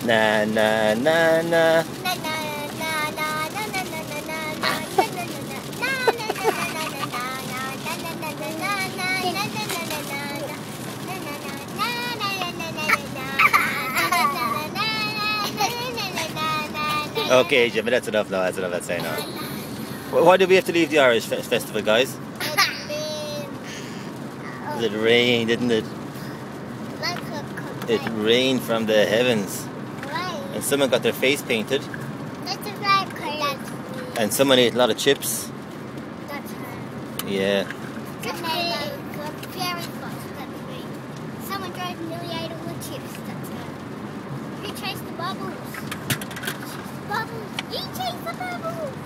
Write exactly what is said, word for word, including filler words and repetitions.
Na na na na. Okay, Jimmy, that's enough now. That's enough. That's saying now. Why did we have to leave the Irish fe festival, guys? It rained, didn't it? It rained from the heavens. And someone got their face painted. And someone ate a lot of chips. Yeah. Someone drove nearly ate all the chips. That's her. Who chased the bubbles? Bubbles. You chased the bubbles.